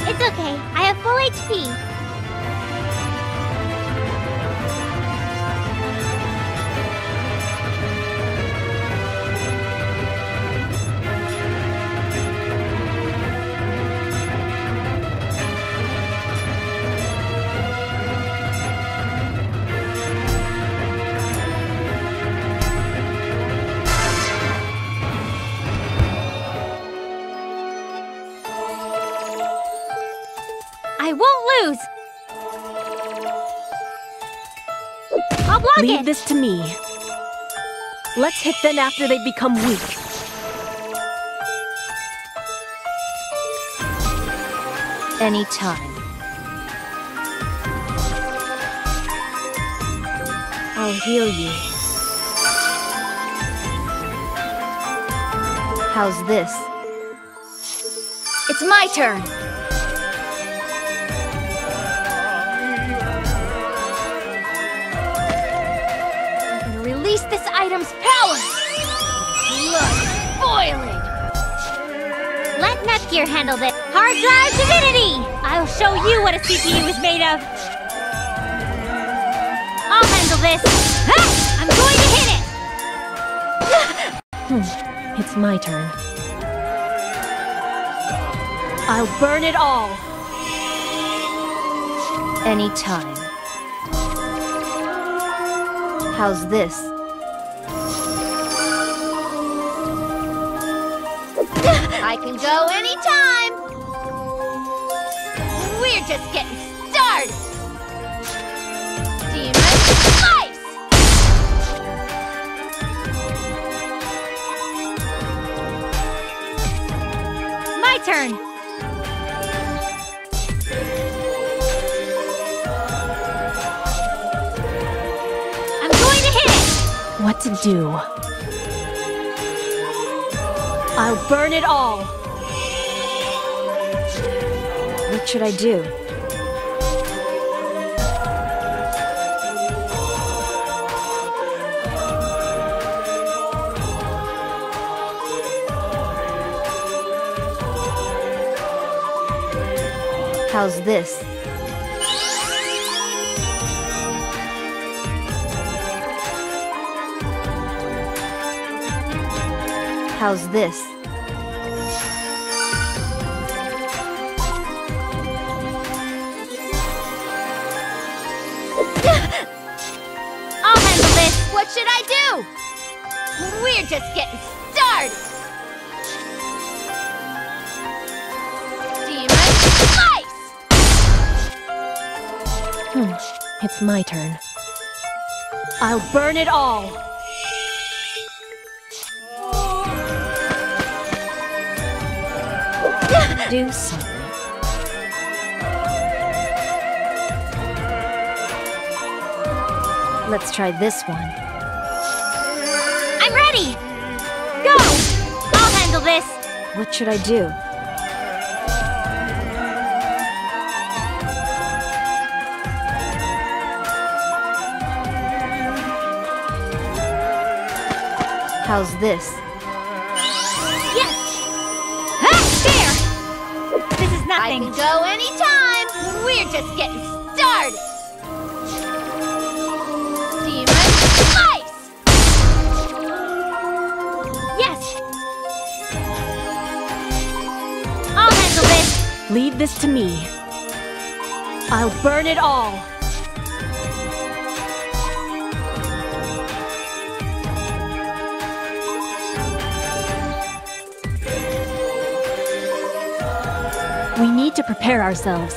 It's okay. I have full HP. I won't lose! I'll block it! Leave this to me. Let's hit them after they become weak. Anytime. I'll heal you. How's this? It's my turn! Release this item's power! Blood boiling! Let Neptune handle this. Hard drive divinity! I'll show you what a CPU is made of. I'll handle this. Ha! I'm going to hit it! It's my turn. I'll burn it all! Anytime. How's this? I can go anytime! We're just getting started! Demon Slice! My turn! What to do? I'll burn it all! What should I do? How's this? How's this? I'll handle this! What should I do? We're just getting started! Demon Slice! It's my turn. I'll burn it all! Do something. Let's try this one. I'm ready! Go! I'll handle this! What should I do? How's this? Yes! Ha! There! This is nothing. I can go anytime! We're just getting started! Demon Slice! Yes! I'll handle this! Leave this to me. I'll burn it all! We need to prepare ourselves.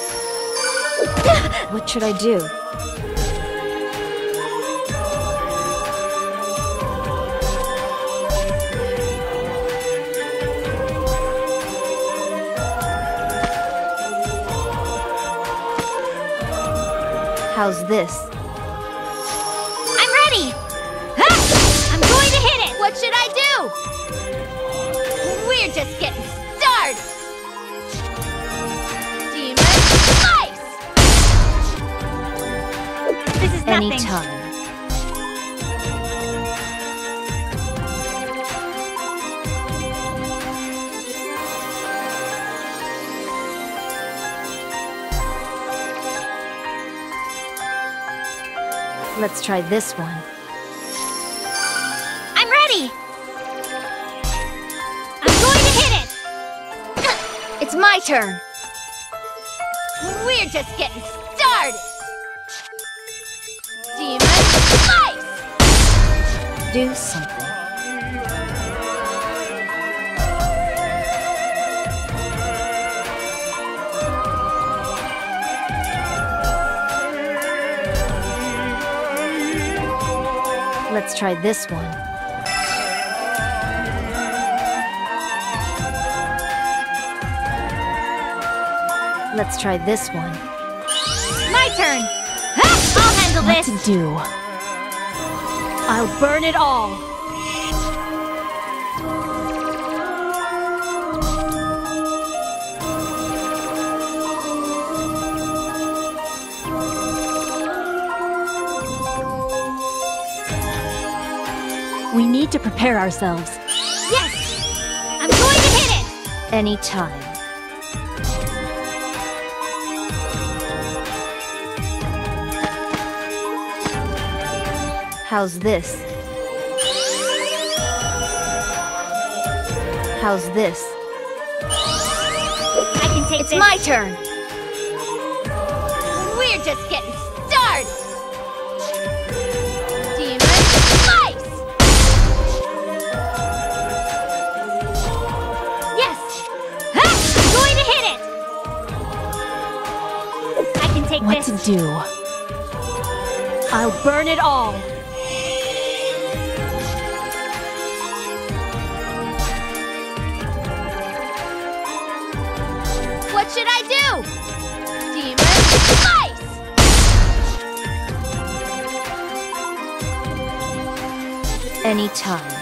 What should I do? How's this? I'm ready! Ha! I'm going to hit it! What should I do? We're just getting started! This is nothing. Anytime. Let's try this one. I'm ready! I'm going to hit it! It's my turn! We're just getting started! Demon Slice! Do something. Let's try this one. Let's try this one. My turn! I'll handle What this! to do? I'll burn it all! We need to prepare ourselves. Yes! I'm going to hit it! Anytime. How's this? How's this? I can take It's this. my turn! We're just getting started! Demon Slice! Yes! I'm going to hit it! I can take What this. to do? I'll burn it all! What should I do? Demon Slice! Anytime.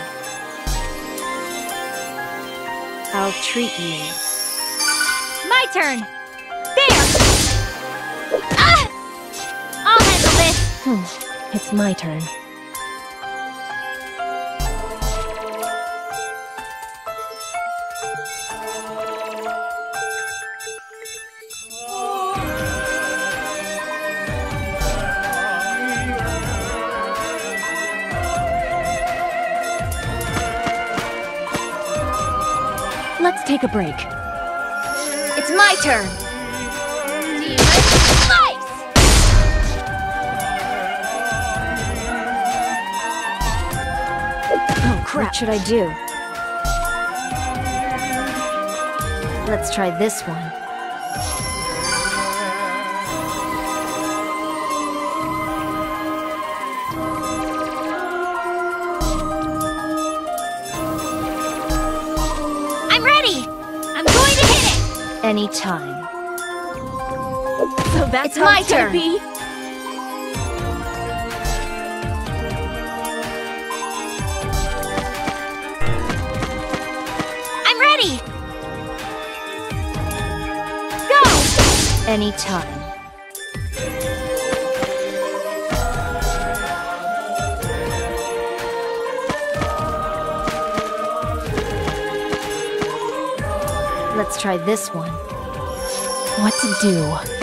I'll treat you. My turn! There! Ah! I'll handle this! It's my turn. Let's take a break. It's my turn! Demon Slice! Oh crap! What should I do? Let's try this one. I'm ready! I'm going to hit it! Anytime. So that's It's my turn. Be? I'm ready! Go! Anytime. Let's try this one. What to do?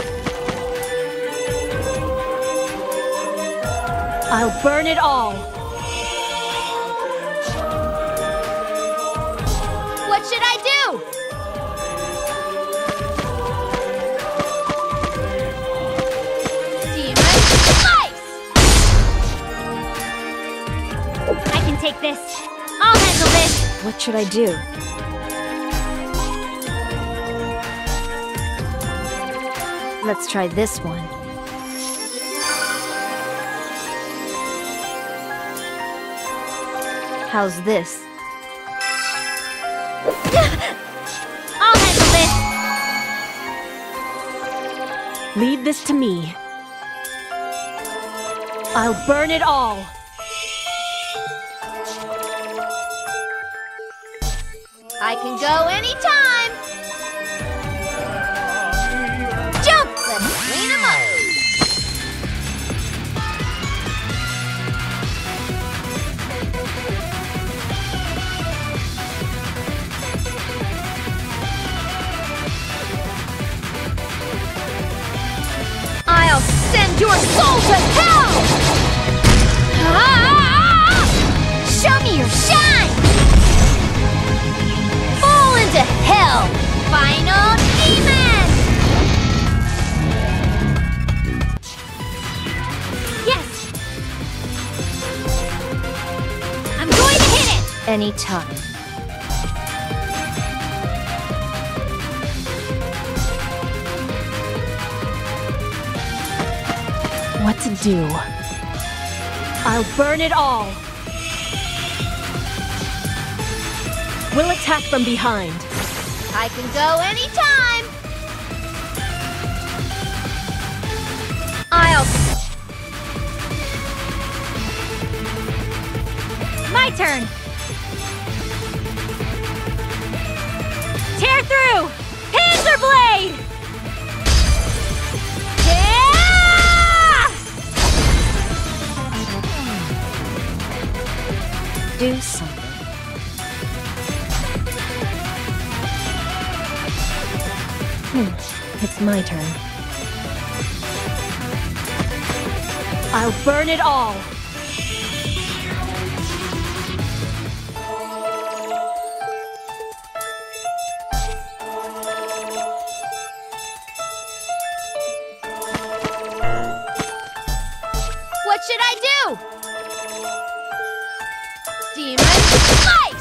I'll burn it all! What should I do? Demon Slice! I can take this. I'll handle this. What should I do? Let's try this one. How's this? I'll handle this. Leave this to me. I'll burn it all. I can go anytime. Jump! Let's clean 'em up. I'll send your soul to hell! hell! Final demon! Yes! I'm going to hit it! Anytime. What to do? I'll burn it all! We'll attack from behind. I can go anytime! My turn! Tear through! Panzer blade! Yeah! Do something. It's my turn. I'll burn it all! What should I do? Demon Slice!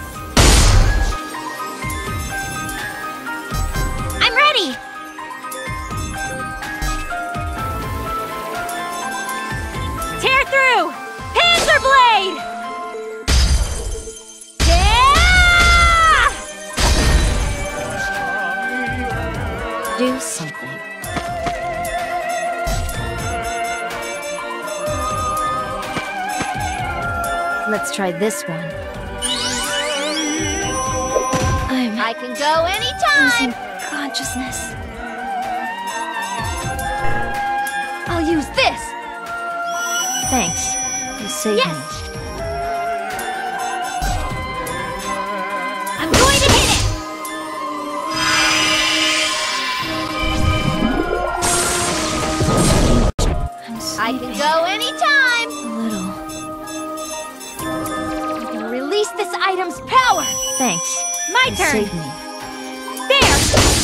I'm ready! Tear through! Panzer blade! Yeah! Do something. Let's try this one. I can go anytime! Losing consciousness. I'll use this! Thanks. You saved me. I'm going to hit it! I can go anytime! A little. I can release this item's power! Thanks. My You turn! saved me. There!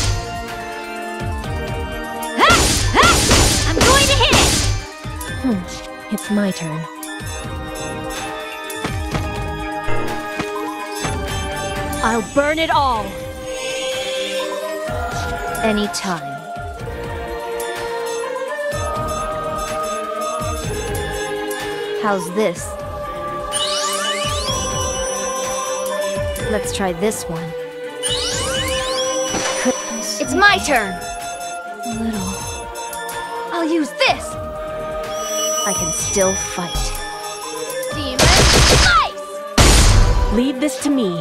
I'm going to hit it! It's my turn. I'll burn it all! Anytime. How's this? Let's try this one. It's my turn! A little. I'll use this! I can still fight. Demon Slice! Leave this to me.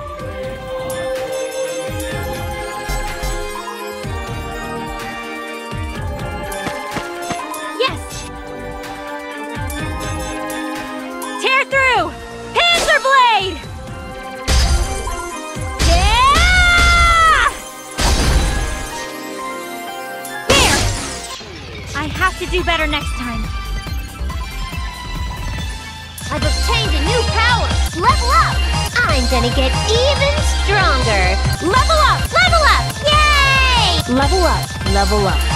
Yes! Tear through! Panzer blade! Yeah! There! I have to do better next time. I've obtained a new power! Level up! I'm gonna get even stronger! Level up! Level up! Yay! Level up, level up.